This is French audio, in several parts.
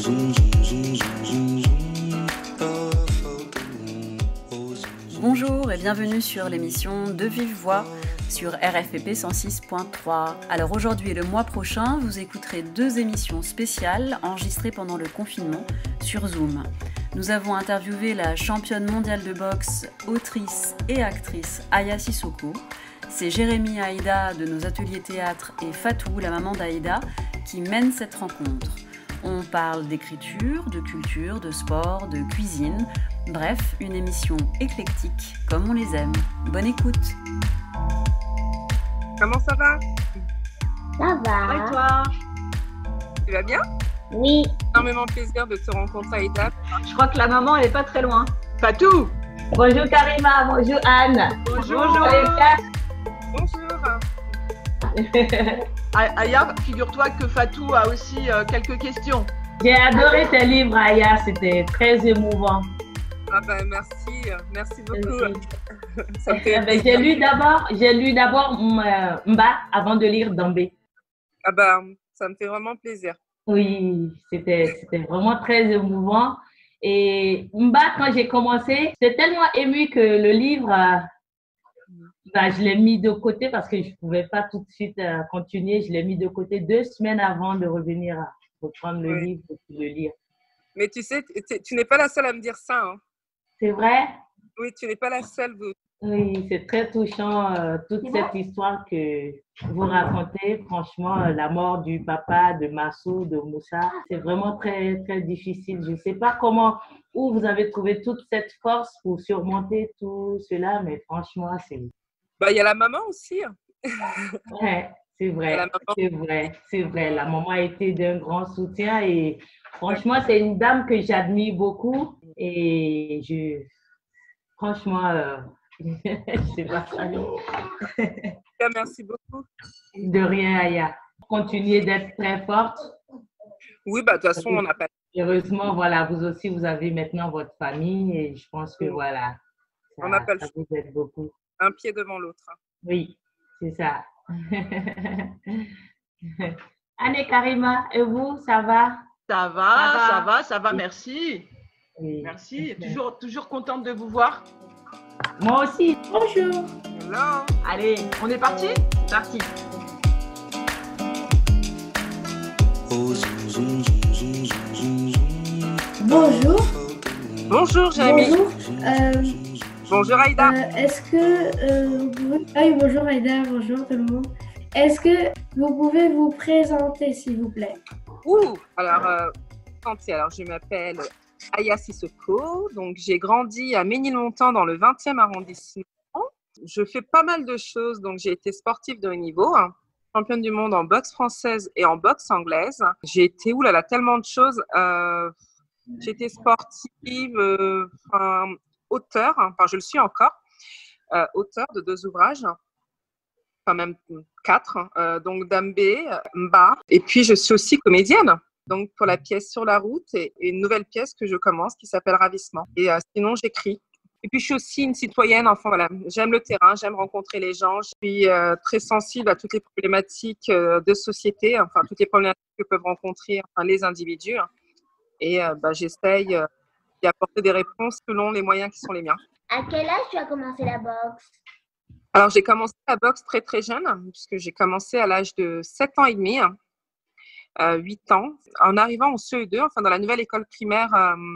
Bonjour et bienvenue sur l'émission De Vive Voix sur RFPP 106.3. Alors aujourd'hui et le mois prochain, vous écouterez 2 émissions spéciales enregistrées pendant le confinement sur Zoom. Nous avons interviewé la championne mondiale de boxe, autrice et actrice Aya Sissoko. C'est Jérémy Aïda de nos ateliers théâtre et Fatou, la maman d'Aïda, qui mène cette rencontre. On parle d'écriture, de culture, de sport, de cuisine. Bref, une émission éclectique, comme on les aime. Bonne écoute. Comment ça va? Ça va. Et toi? Tu vas bien? Oui. Énormément plaisir de te rencontrer, Aïda. Je crois que la maman, elle est pas très loin. Fatou! Bonjour Karima, bonjour Anne. Bonjour. Bonjour. Aya, figure-toi que Fatou a aussi quelques questions. J'ai adoré tes livres, Aya, c'était très émouvant. Ah ben merci beaucoup. Ça me Eh fait ben, j'ai lu d'abord Mba avant de lire Dambé. Ah ben ça me fait vraiment plaisir. Oui, c'était vraiment très émouvant. Et Mba, quand j'ai commencé, j'étais tellement émue que le livre, je l'ai mis de côté parce que je ne pouvais pas tout de suite continuer. Je l'ai mis de côté 2 semaines avant de revenir reprendre le livre et le lire. Mais tu sais, tu n'es pas la seule à me dire ça. Hein. C'est vrai? Oui, tu n'es pas la seule. Oui, c'est très touchant, toute cette histoire que vous racontez. Franchement, la mort du papa de Massou, de Moussa, c'est vraiment très, très difficile. Je ne sais pas où vous avez trouvé toute cette force pour surmonter tout cela, mais franchement, c'est... Il y a la maman aussi. Ouais, c'est vrai, c'est vrai. La maman a été d'un grand soutien et franchement, c'est une dame que j'admire beaucoup et franchement, c'est pas ça. Merci beaucoup. De rien, Aya. Continuez d'être très forte. Oui, de toute façon, on n'a pas... Heureusement, voilà, vous aussi, vous avez maintenant votre famille et je pense que voilà, on n'a pas le ça choix. vous aide beaucoup. Un pied devant l'autre. Oui, c'est ça. Anne et Karima, et vous, ça va? Ça va, merci. Oui. Merci, toujours contente de vous voir. Moi aussi. Bonjour. Hello. Allez, on est parti? C'est parti. Bonjour. Bonjour, Jérémy. Bonjour. Bonjour, Aïda. Est-ce que vous pouvez... Ah oui, bonjour Aïda, bonjour tout le monde. Est-ce que vous pouvez vous présenter, s'il vous plaît? Alors, je m'appelle Aya Sissoko. Donc, j'ai grandi à Ménilmontant dans le 20e arrondissement. Je fais pas mal de choses. Donc, j'ai été sportive de haut niveau, championne du monde en boxe française et en boxe anglaise. J'ai été, tellement de choses. J'ai été sportive, auteur, je le suis encore, auteur de 2 ouvrages, enfin même 4, donc Dambé, Mba. Et puis, je suis aussi comédienne. Donc, pour la pièce Sur la route et une nouvelle pièce que je commence qui s'appelle Ravissement. Et sinon, j'écris. Et puis, je suis aussi une citoyenne. Enfin, voilà, j'aime le terrain, j'aime rencontrer les gens. Je suis très sensible à toutes les problématiques de société, toutes les problématiques que peuvent rencontrer les individus. Et j'essaye d'y apporter des réponses selon les moyens qui sont les miens. À quel âge tu as commencé la boxe? Alors, j'ai commencé la boxe très, très jeune, puisque j'ai commencé à l'âge de 7 ans et demi. 8 ans, en arrivant au CE2, dans la nouvelle école primaire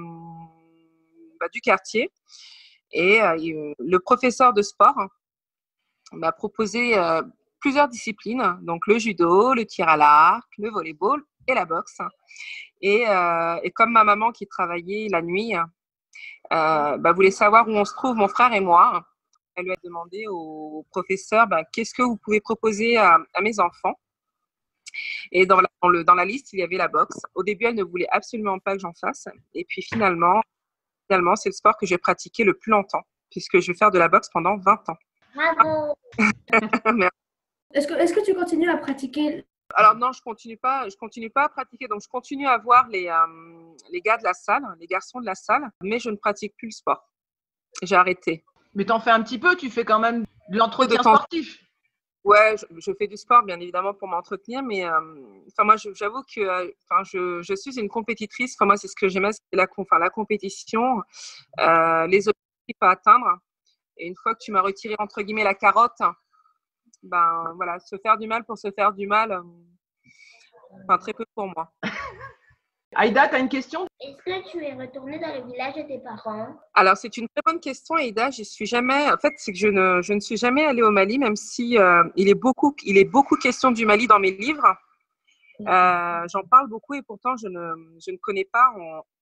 du quartier. Et le professeur de sport m'a proposé plusieurs disciplines, donc le judo, le tir à l'arc, le volleyball et la boxe. Et comme ma maman qui travaillait la nuit voulait savoir où on se trouve, mon frère et moi, elle lui a demandé au professeur qu'est-ce que vous pouvez proposer à mes enfants. Et dans la liste, il y avait la boxe. Au début, elle ne voulait absolument pas que j'en fasse. Et puis finalement, c'est le sport que j'ai pratiqué le plus longtemps, puisque je vais faire de la boxe pendant 20 ans. Bravo. Est-ce que tu continues à pratiquer? Alors non, je continue pas à pratiquer. Donc, je continue à voir les gars de la salle, les garçons de la salle, mais je ne pratique plus le sport. J'ai arrêté. Mais t'en fais un petit peu, tu fais quand même de l'entretien sportif. Ouais, je fais du sport, bien évidemment, pour m'entretenir, mais moi, j'avoue que je suis une compétitrice. Moi, c'est ce que j'aimais, c'est la compétition, les objectifs à atteindre. Et une fois que tu m'as retiré, entre guillemets, la carotte, ben voilà, se faire du mal pour se faire du mal, très peu pour moi. Aïda, tu as une question? Est-ce que tu es retournée dans le village de tes parents? Alors, c'est une très bonne question, Aïda. J'y suis jamais. En fait, c'est que je ne suis jamais allée au Mali, même si il est beaucoup question du Mali dans mes livres. J'en parle beaucoup et pourtant, je ne connais pas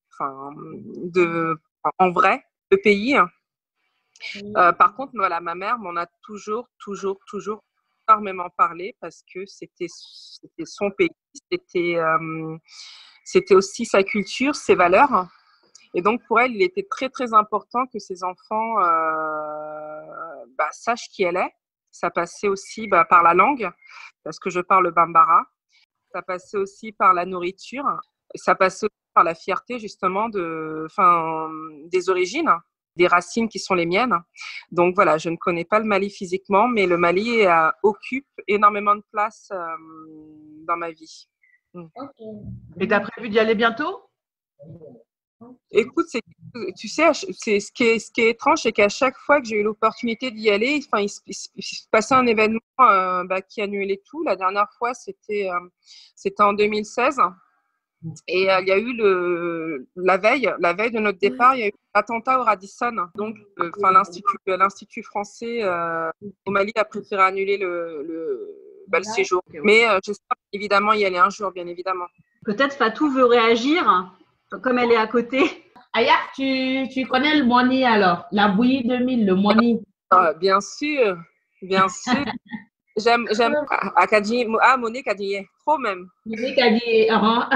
en vrai le pays. Par contre, voilà, ma mère m'en a toujours énormément parlé parce que c'était son pays, c'était aussi sa culture, ses valeurs. Et donc, pour elle, il était très, très important que ses enfants sachent qui elle est. Ça passait aussi par la langue, parce que je parle bambara. Ça passait aussi par la nourriture. Ça passait aussi par la fierté, justement, des origines, des racines qui sont les miennes. Donc, voilà, je ne connais pas le Mali physiquement, mais le Mali occupe énormément de place dans ma vie. Ok. Et tu as prévu d'y aller bientôt? Écoute, tu sais, c'est ce qui est étrange, c'est qu'à chaque fois que j'ai eu l'opportunité d'y aller, il se passait un événement qui annulait tout. La dernière fois, c'était en 2016. Et il y a eu la veille de notre départ, il y a eu l'attentat au Radisson. Donc, l'Institut français au Mali a préféré annuler le séjour. Mais j'espère évidemment y aller un jour, bien évidemment. Peut-être Fatou veut réagir, comme elle est à côté. Aya, tu connais le Moni alors? La bouillie 2000, le Moni. Bien sûr. J'aime Moné Kadie, trop même. Moné Kadie,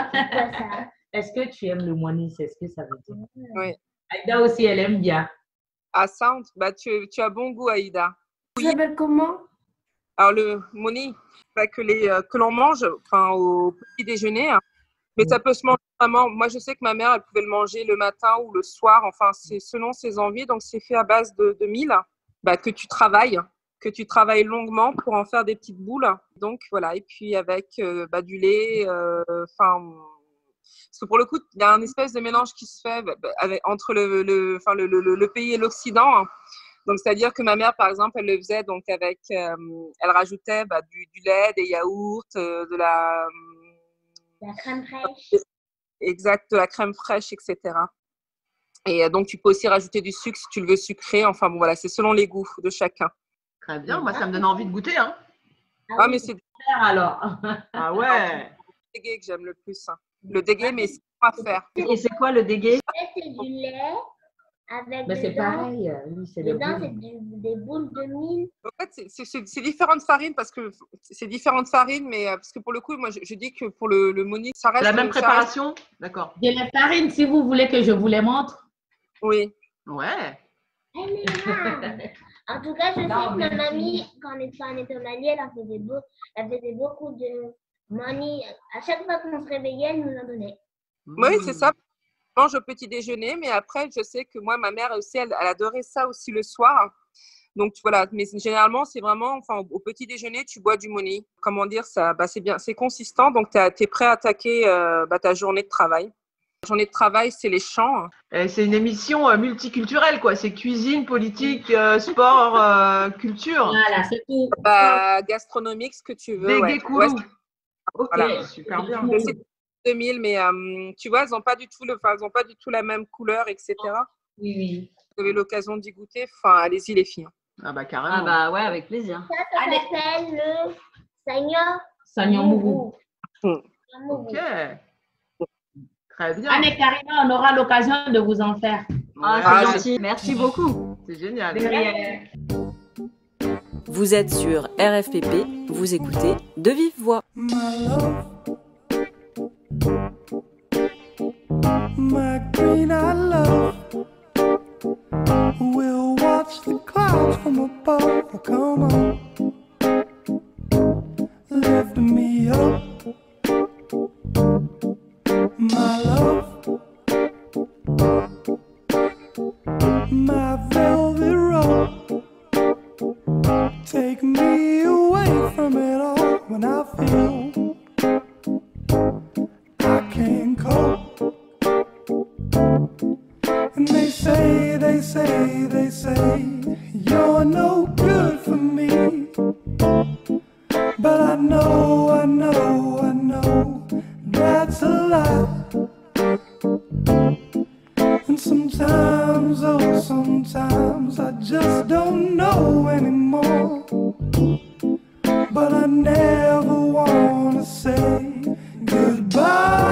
Est-ce que tu aimes le Moni? C'est ce que ça veut dire. Oui. Aïda aussi, elle aime bien. Ah, ça, tu as bon goût, Aïda. Ça s'appelle comment? Alors, le Moni, que l'on mange au petit déjeuner. Mais ça peut se manger vraiment. Moi, je sais que ma mère, elle pouvait le manger le matin ou le soir. Enfin, c'est selon ses envies. Donc, c'est fait à base de mil que tu travailles longuement pour en faire des petites boules. Donc, voilà. Et puis, avec du lait. Parce que pour le coup, il y a un espèce de mélange qui se fait entre le pays et l'Occident. Donc, c'est-à-dire que ma mère, par exemple, elle le faisait donc avec. Elle rajoutait du lait, des yaourts, de la crème fraîche. Exact, de la crème fraîche, etc. Et donc, tu peux aussi rajouter du sucre si tu le veux sucré. Enfin, bon, voilà, c'est selon les goûts de chacun. Très bien, moi, ça me donne envie de goûter. Hein. Mais c'est alors. Ah ouais. le dégué que j'aime le plus. Le dégué, mais c'est pas à faire. Et c'est quoi le dégué? C'est du lait avec c'est pareil. Oui, c'est des boules de mil. En fait, c'est différentes farines parce que c'est différentes farines, mais parce que pour le coup, moi, je dis que pour le Moni, ça reste la même préparation. D'accord. Il y a les farines, si vous voulez que je vous les montre. Oui. Ouais. En tout cas, je sais que ma mamie, quand on était au Mali, elle faisait beaucoup de Moni. À chaque fois qu'on se réveillait, elle nous en donnait. Oui, c'est ça. Je mange au petit déjeuner, mais après, je sais que moi, ma mère aussi, elle adorait ça aussi le soir. Donc, voilà. Mais généralement, c'est vraiment, au petit déjeuner, tu bois du Moni. Comment dire ça? C'est bien, c'est consistant. Donc, tu es prêt à attaquer ta journée de travail. La journée de travail, c'est les champs. C'est une émission multiculturelle, quoi. C'est cuisine, politique, sport, culture. Voilà, c'est tout. Gastronomique, ce que tu veux. Dégué coulou. Ok, voilà. Super bien. 2000, mais tu vois, elles n'ont pas du tout la même couleur, etc. Oui. Vous avez l'occasion d'y goûter. Allez-y les filles. Ah carrément. Ah ouais, avec plaisir. Ça s'appelle le Sagnon Mougou. Ok. Très bien. Anne et Karina, on aura l'occasion de vous en faire. C'est gentil. Merci beaucoup. C'est génial. Vous êtes sur RFPP, vous écoutez De Vive Voix. My green-eyed love, we'll watch the clouds from above. Come on, lift me up, my love, my velvet rope. Take me away when I feel I can't cope. And they say, you're no good for me. But I know, that's a lie. And sometimes, oh, sometimes I just don't know anymore. But I never wanna say goodbye.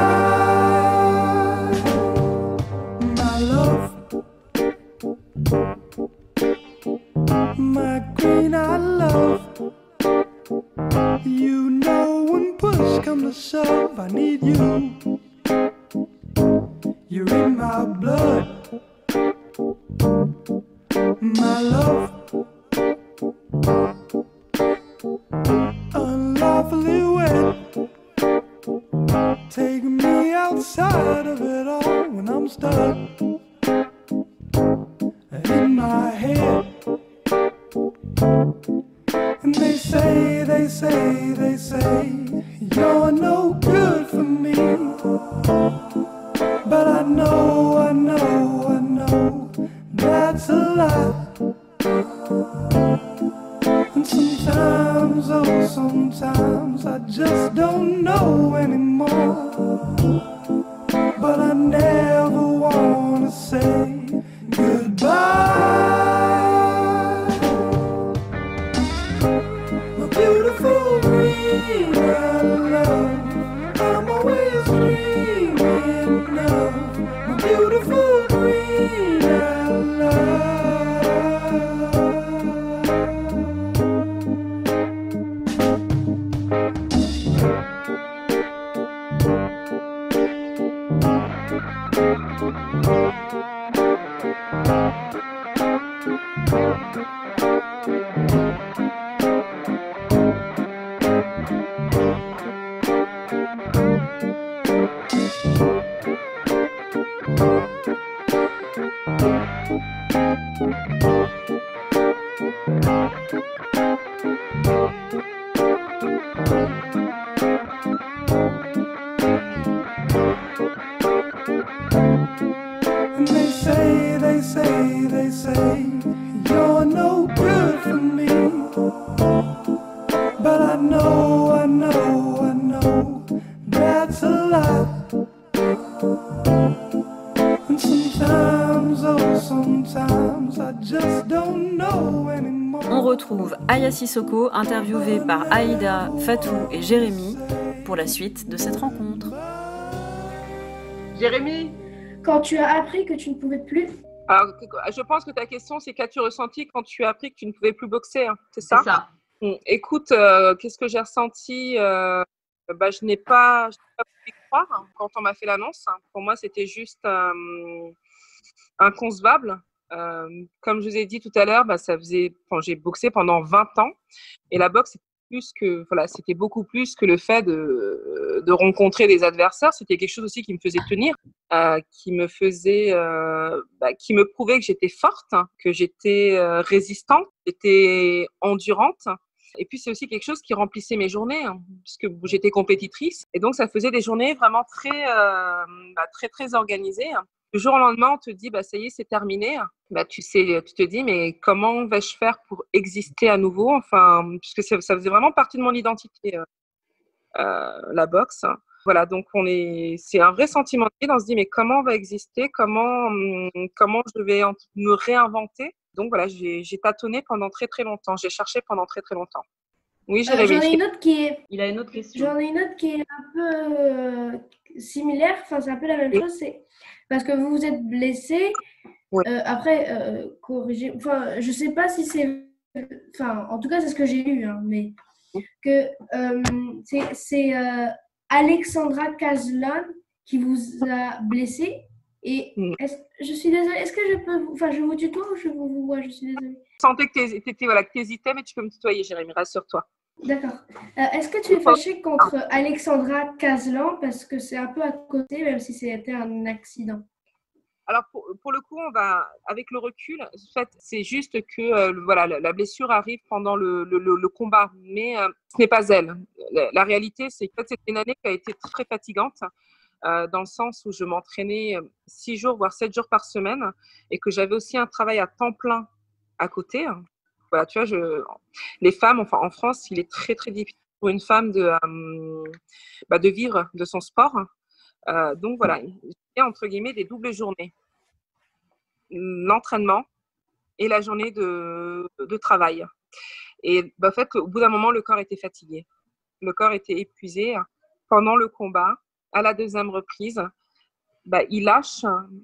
My love, my green-eyed love. You know when push comes to shove, I need you. You're in my blood, my love. Unlawfully wet, take me outside of it all when I'm stuck in my head. And they say, you're no good for me. But I know, that's a lie. And sometimes, oh, sometimes I just don't know anymore. But I never wanna say goodbye. My beautiful green-eyed love, I'm always dreaming of my beautiful green-eyed love. And they say, you're no good for me. But I know, that's a lie. And sometimes, oh, sometimes I just don't know anymore. On retrouve Aya Sissoko, interviewée par Aïda, Fatou et Jérémy, pour la suite de cette rencontre. Jérémy, Quand tu as appris que tu ne pouvais plus, Alors, je pense que ta question, c'est qu'as-tu ressenti quand tu as appris que tu ne pouvais plus boxer, hein, c'est ça? c'est ça. Écoute, qu'est-ce que j'ai ressenti? Je n'ai pas pu y croire, hein, quand on m'a fait l'annonce. Pour moi, c'était juste inconcevable. Comme je vous ai dit tout à l'heure, j'ai boxé pendant 20 ans. Et la boxe, c'était beaucoup plus que le fait de rencontrer des adversaires. C'était quelque chose aussi qui me faisait tenir, qui me prouvait que j'étais forte, hein, que j'étais résistante, que j'étais endurante. Et puis, c'est aussi quelque chose qui remplissait mes journées, hein, puisque j'étais compétitrice. Et donc, ça faisait des journées vraiment très, très organisées. Du jour au lendemain, on te dit, ça y est, c'est terminé. Tu te dis, mais comment vais-je faire pour exister à nouveau? Enfin, puisque ça faisait vraiment partie de mon identité, la boxe. Voilà, donc c'est un vrai sentiment de vide. On se dit, mais comment on va exister? Comment je vais me réinventer? Donc voilà, j'ai tâtonné pendant très très longtemps. J'ai cherché pendant très très longtemps. Oui, j'en ai une autre qui est, Il a une autre question. j'en ai une autre qui est un peu similaire. Enfin, c'est un peu la même chose. C'est parce que vous vous êtes blessé. Oui. Après, corrigé. Enfin, je sais pas si c'est. Enfin, en tout cas, c'est ce que j'ai lu, hein, mais que c'est Alexandra Kazlan qui vous a blessé. Et je suis désolée, est-ce que je peux je vous tutoie ou je vous vois? Je suis désolée. Je sentais que tu hésitais, mais tu peux me tutoyer, Jérémy, rassure-toi. D'accord. Est-ce que tu es fâchée contre Alexandra Kazlan parce que c'est un peu à côté, même si c'était un accident? Alors, pour le coup, avec le recul, en fait, c'est juste que la blessure arrive pendant le combat, mais ce n'est pas elle. la réalité, c'est que c'était une année qui a été très fatigante, dans le sens où je m'entraînais 6 jours, voire 7 jours par semaine, et que j'avais aussi un travail à temps plein à côté. Voilà, tu vois, les femmes, enfin en France, il est très très difficile pour une femme de vivre de son sport. Donc voilà, il y a entre guillemets des doubles journées. L'entraînement et la journée de travail. Et en fait, au bout d'un moment, le corps était fatigué. Le corps était épuisé. Pendant le combat, à la deuxième reprise, il lâche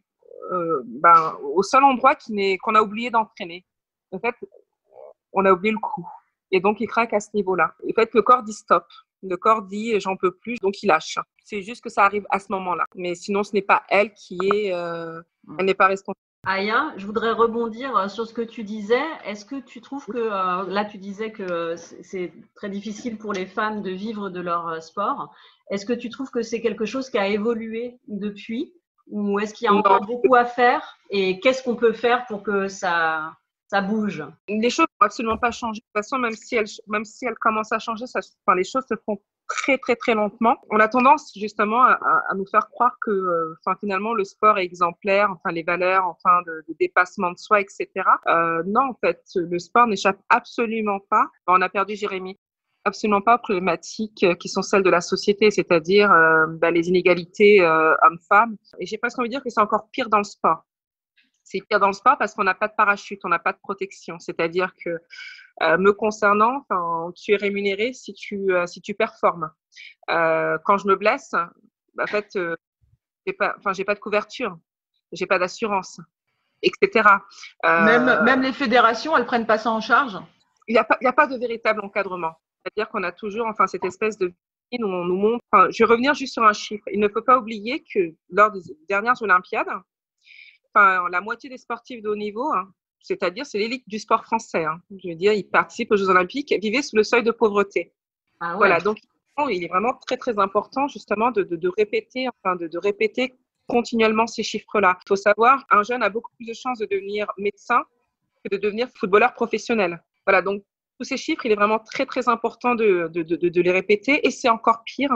au seul endroit qu'on a oublié d'entraîner. En fait, on a oublié le coup. Et donc, il craque à ce niveau-là. En fait, le corps dit stop. Le corps dit j'en peux plus, donc il lâche. C'est juste que ça arrive à ce moment-là. Mais sinon, ce n'est pas elle elle n'est pas responsable. Aya, je voudrais rebondir sur ce que tu disais. Est-ce que tu trouves que, là tu disais que c'est très difficile pour les femmes de vivre de leur sport. Est-ce que tu trouves que c'est quelque chose qui a évolué depuis ou est-ce qu'il y a encore beaucoup à faire et qu'est-ce qu'on peut faire pour que ça bouge? Les choses n'ont absolument pas changé. De toute façon, même si elles commencent à changer, les choses se font très, très, très lentement. On a tendance justement à nous faire croire que finalement, le sport est exemplaire, les valeurs de dépassement de soi, etc. Non, en fait, le sport n'échappe absolument pas. On a perdu Jérémy. Absolument pas aux problématiques qui sont celles de la société, c'est-à-dire les inégalités hommes-femmes. Et j'ai presque envie de dire que c'est encore pire dans le sport. C'est pire dans le sport parce qu'on n'a pas de parachute, on n'a pas de protection. C'est-à-dire que, me concernant, tu es rémunéré si tu performes. Quand je me blesse, en fait, j'ai pas de couverture, j'ai pas d'assurance, etc. Même les fédérations, elles prennent pas ça en charge? Il y a pas de véritable encadrement. C'est-à-dire qu'on a toujours, cette espèce de vie où on nous montre. Je vais revenir juste sur un chiffre. Il ne faut pas oublier que lors des dernières Olympiades, la moitié des sportifs de haut niveau, c'est-à-dire c'est l'élite du sport français. Je veux dire, ils participent aux Jeux Olympiques, vivaient sous le seuil de pauvreté. Ah ouais. Voilà, donc il est vraiment très très important justement de répéter, de répéter continuellement ces chiffres-là. Il faut savoir, un jeune a beaucoup plus de chances de devenir médecin que de devenir footballeur professionnel. Voilà, donc tous ces chiffres, il est vraiment très très important de les répéter, et c'est encore pire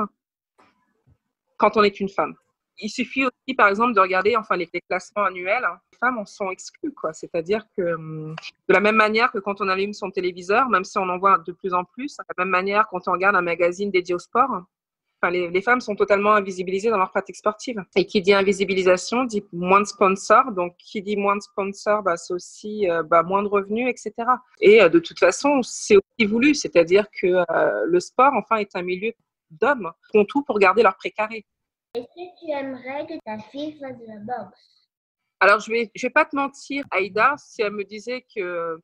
quand on est une femme. Il suffit aussi, par exemple, de regarder les classements annuels. Les femmes en sont exclues, quoi. C'est-à-dire que de la même manière que quand on allume son téléviseur, même si on en voit de plus en plus, de la même manière quand on regarde un magazine dédié au sport, les femmes sont totalement invisibilisées dans leur pratique sportive. Et qui dit invisibilisation dit moins de sponsors. Donc, qui dit moins de sponsors, c'est aussi moins de revenus, etc. Et de toute façon, c'est aussi voulu. C'est-à-dire que le sport, est un milieu d'hommes qui font tout pour garder leur précaré. Est-ce que tu aimerais que ta fille fasse de la boxe? Alors, je vais pas te mentir, Aïda, si elle me disait que,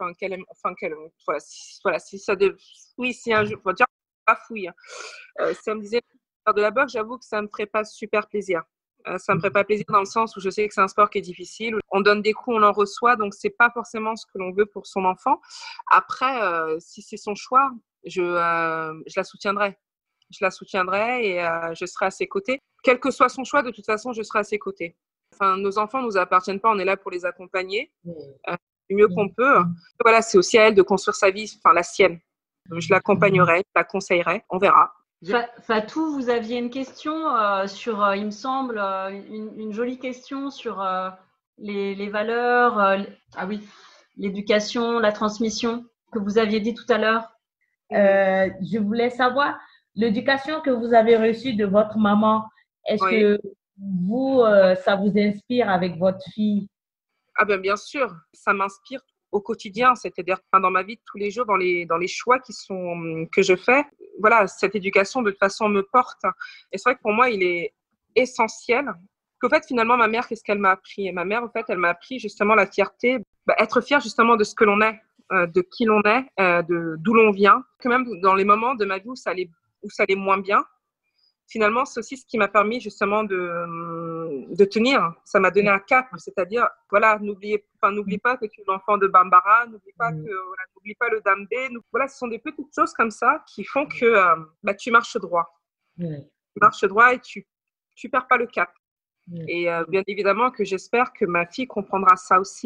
si ça devait, oui, si un jour, on va dire, pas fouille. Si elle me disait de faire de la boxe, j'avoue que ça me ferait pas super plaisir. Ça me ferait pas plaisir dans le sens où je sais que c'est un sport qui est difficile. On donne des coups, on en reçoit, donc c'est pas forcément ce que l'on veut pour son enfant. Après, si c'est son choix, je la soutiendrai. Je la soutiendrai et je serai à ses côtés. Quel que soit son choix, de toute façon, je serai à ses côtés. Nos enfants ne nous appartiennent pas, on est là pour les accompagner du mieux qu'on peut. Voilà, c'est aussi à elle de construire sa vie, la sienne. Je l'accompagnerai, je la conseillerai, on verra. Fatou, vous aviez une question sur, il me semble, une jolie question sur les valeurs, l'éducation, la transmission que vous aviez dit tout à l'heure. Je voulais savoir, l'éducation que vous avez reçue de votre maman, est-ce que vous, ça vous inspire avec votre fille? Ah ben bien sûr, ça m'inspire au quotidien, c'est-à-dire dans ma vie de tous les jours, dans les choix que je fais. Voilà, cette éducation de toute façon me porte. Et c'est vrai que pour moi, il est essentiel qu'au fait finalement ma mère, qu'est-ce qu'elle m'a appris? Et ma mère, en fait, elle m'a appris justement la fierté, être fière justement de ce que l'on est, de qui l'on est, d'où l'on vient. Que même dans les moments de ma vie où ça allait moins bien, finalement, c'est aussi ce qui m'a permis justement de tenir. Ça m'a donné un cap, c'est-à-dire, voilà, n'oublie pas que tu es l'enfant de Bambara, n'oublie pas le Dambé. Voilà, ce sont des petites choses comme ça qui font que tu marches droit. Tu marches droit et tu perds pas le cap. Et bien évidemment que j'espère que ma fille comprendra ça aussi.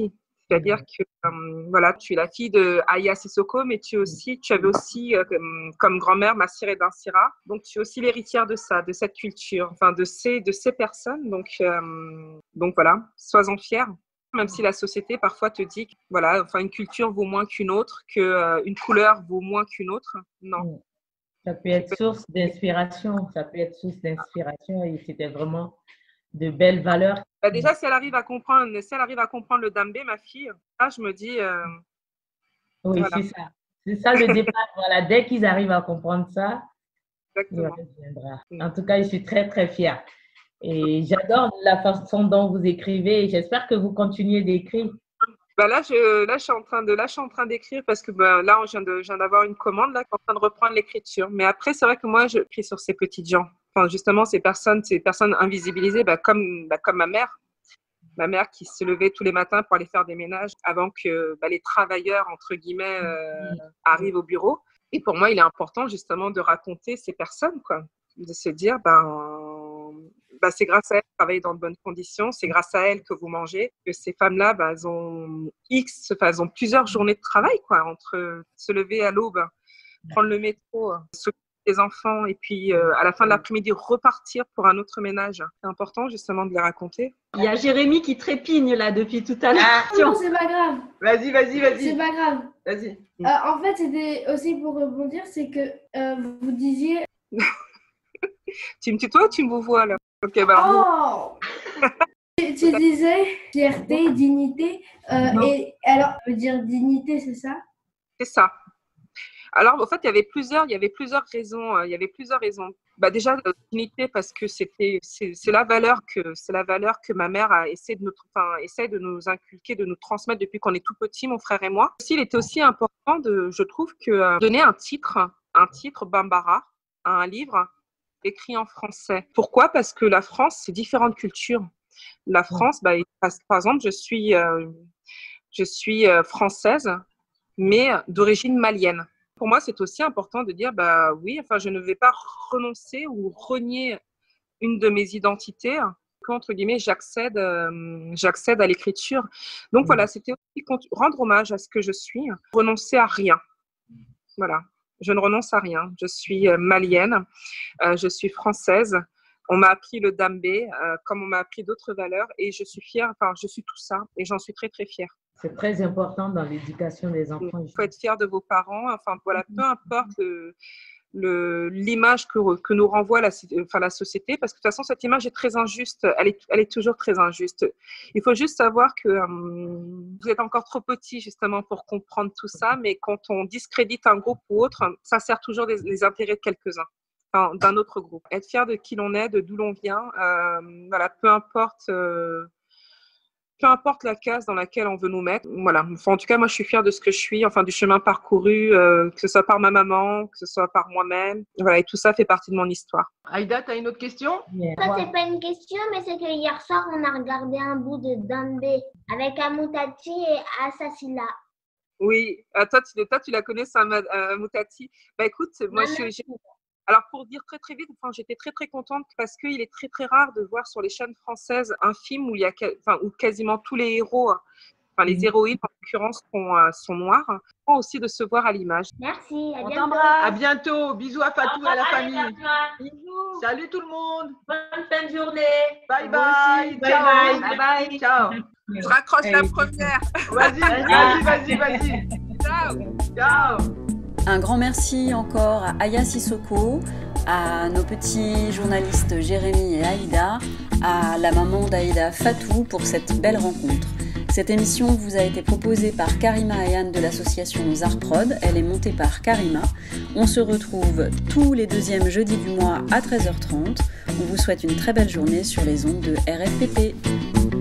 C'est-à-dire que voilà, tu es la fille de Aya Sissoko, mais tu avais aussi comme grand-mère Massiré Dansira. Donc tu es aussi l'héritière de ça, de cette culture, enfin de ces personnes. Donc voilà, sois-en fière. Même si la société parfois te dit que voilà, enfin une culture vaut moins qu'une autre, que une couleur vaut moins qu'une autre. Non. Ça peut être source d'inspiration. Ça peut être source d'inspiration et c'était vraiment de belles valeurs. Bah déjà, si elle arrive à comprendre le dambé, ma fille, là, je me dis. Oui, voilà. C'est ça le départ. Voilà, dès qu'ils arrivent à comprendre ça, exactement. Il reviendra. En tout cas, je suis très, très fière. Et j'adore la façon dont vous écrivez. J'espère que vous continuez d'écrire. Bah là, je suis en train d'écrire parce que là, je viens d'avoir une commande là, qui est en train de reprendre l'écriture. Mais après, c'est vrai que moi, j'écris sur ces petites gens. Enfin, justement, ces personnes invisibilisées, comme ma mère. Ma mère qui se levait tous les matins pour aller faire des ménages avant que les travailleurs, entre guillemets, arrivent au bureau. Et pour moi, il est important justement de raconter ces personnes, quoi. De se dire, c'est grâce à elles que vous travaillez dans de bonnes conditions, c'est grâce à elles que vous mangez, que ces femmes-là, elles ont elles ont plusieurs journées de travail, quoi, entre se lever à l'aube, prendre le métro, s'occuper des enfants et puis à la fin de l'après-midi repartir pour un autre ménage. C'est important justement de les raconter. Il y a Jérémy qui trépigne là depuis tout à l'heure. Non, c'est pas grave. Vas-y. C'est pas grave. Vas-y. En fait, c'était aussi pour rebondir, c'est que vous disiez... Tu me tutoies ou tu me vois là? Ok, Tu disais fierté, dignité. Et alors, ça veut dire dignité, c'est ça? C'est ça. Alors, en fait, il y avait plusieurs raisons. Déjà, la dignité, parce que c'est la valeur que ma mère a essaie de nous inculquer, de nous transmettre depuis qu'on est tout petit, mon frère et moi. Aussi, il était aussi important je trouve, que donner un titre Bambara à un livre écrit en français. Pourquoi? Parce que la France, c'est différentes cultures. La France, par exemple, je suis française, mais d'origine malienne. Pour moi, c'est aussi important de dire, je ne vais pas renoncer ou renier une de mes identités, qu'entre guillemets, j'accède à l'écriture. Donc voilà, c'était aussi rendre hommage à ce que je suis, renoncer à rien. Voilà. Je ne renonce à rien. Je suis malienne, je suis française. On m'a appris le dambé, comme on m'a appris d'autres valeurs, et je suis fière. Enfin, je suis tout ça, et j'en suis très très fière. C'est très important dans l'éducation des enfants. Il faut être fier de vos parents. Enfin, voilà, peu importe l'image que nous renvoie la société, parce que de toute façon, cette image est très injuste. Elle est toujours très injuste. Il faut juste savoir que vous êtes encore trop petit justement pour comprendre tout ça, mais quand on discrédite un groupe ou autre, ça sert toujours les intérêts de quelques-uns, d'un autre groupe. Être fier de qui l'on est, de d'où l'on vient, peu importe la case dans laquelle on veut nous mettre. Voilà. Enfin, en tout cas, moi, je suis fière de ce que je suis, du chemin parcouru, que ce soit par ma maman, que ce soit par moi-même. Voilà, et tout ça fait partie de mon histoire. Aïda, tu as une autre question? Ça, c'est pas une question, mais c'est que hier soir, on a regardé un bout de Dambé avec Amutati et Asasila. Oui, toi, tu la connais, ça, Amutati. Écoute, moi, alors, pour dire très, très vite, j'étais très, très contente parce qu'il est très, très rare de voir sur les chaînes françaises un film où où quasiment tous les héros, les héroïnes, en l'occurrence, sont noirs. Aussi de se voir à l'image. Merci, à On bientôt. t'embrasse. À bientôt. Bisous à Fatou et à la famille. Bisous. Salut tout le monde. Bonne fin de journée. Bye bye. Bye Ciao. bye. Bye bye. Ciao. Je raccroche la première. Vas-y. Ciao. Un grand merci encore à Aya Sissoko, à nos petits journalistes Jérémy et Aïda, à la maman d'Aïda Fatou pour cette belle rencontre. Cette émission vous a été proposée par Karima et Anne de l'association Zarprod. Elle est montée par Karima. On se retrouve tous les deuxièmes jeudis du mois à 13h30. On vous souhaite une très belle journée sur les ondes de RFPP.